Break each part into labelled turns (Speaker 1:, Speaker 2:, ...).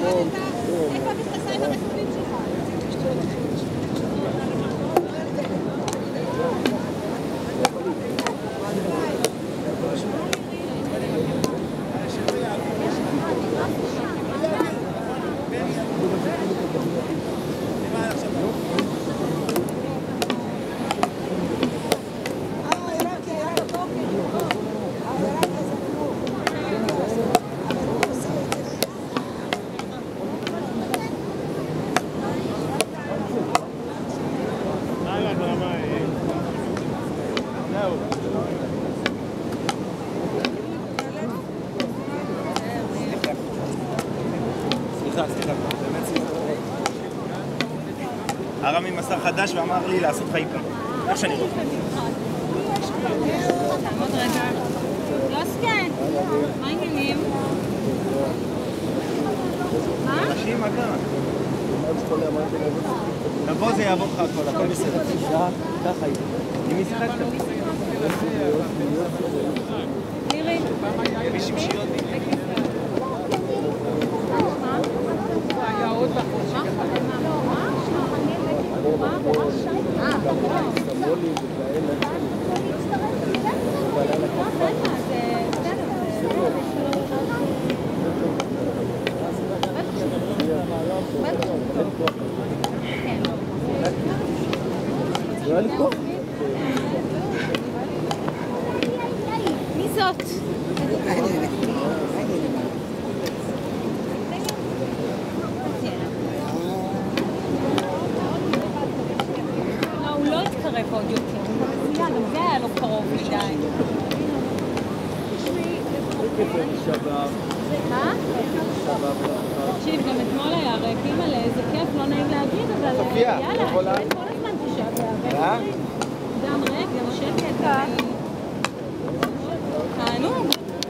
Speaker 1: איפה המכנסיים הרטובים שלך?
Speaker 2: סליחה, באמת סליחה. הרמי מסר חדש ואמר לי לעשות לך איפה. איך שאני רואה.
Speaker 1: תעמוד רגע. לא סקן. מה העניינים? מה?
Speaker 2: אנשים, מה קרה? תבוא זה יעבור לך הכל בסדר. ככה היא. עם מי שיחקת?
Speaker 1: לירי.
Speaker 2: מי שמשיות לי.
Speaker 1: היה עוד בחושה? מי זאת? עוד יותר. גם זה היה לו קרוב מדי. מה? תקשיב, גם אתמול היה ריקים על איזה כיף, לא נעים להגיד, אבל יאללה, כל הזמן תשב להיאבק. גם ריק, גם שקט. תענוג.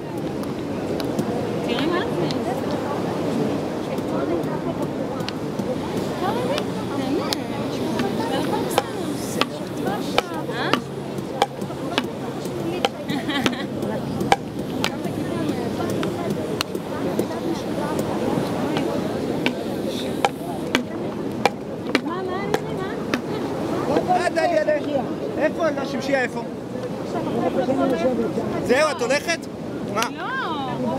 Speaker 1: תראי מה זה.
Speaker 2: איפה? השמשייה איפה? זהו, את הולכת? מה?
Speaker 1: לא.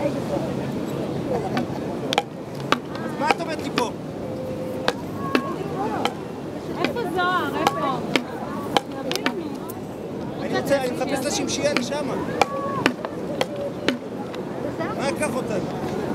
Speaker 2: אז מה את אומרת לי פה?
Speaker 1: איפה זוהר? איפה?
Speaker 2: אני מחפש לשמשייה לשם. מה אקח אותנו?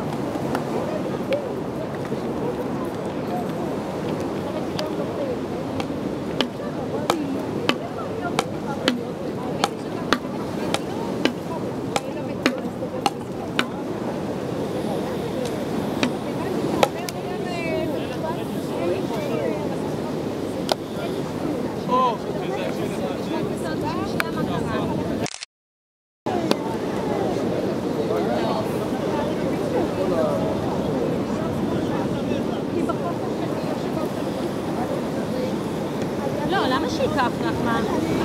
Speaker 1: לא, למה שיקח נחמן?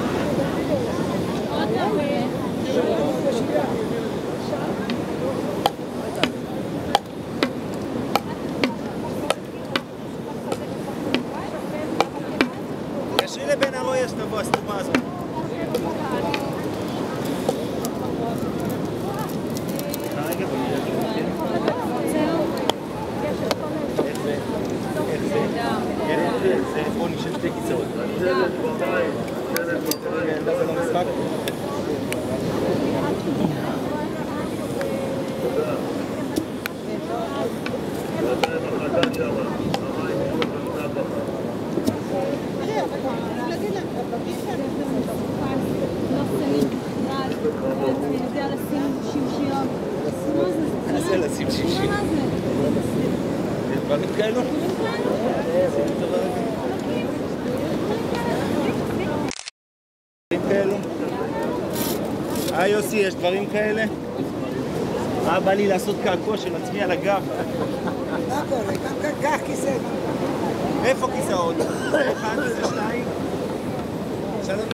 Speaker 1: עוד תמיד.
Speaker 2: תקשרי לבן הרויה שתבוא הסתומה הזאת. רגע, בוא נראה. איך זה? בוא נשאר שתי כיסאות. ילדה זה לא משחק? ננסה לשים שישים. יש דברים כאלו? יוסי, יש דברים כאלה? בא לי לעשות קעקוע של עצמי על הגב.
Speaker 3: מה קורה? קח כיסא.
Speaker 2: איפה כיסאות? זה אחד, זה שניים.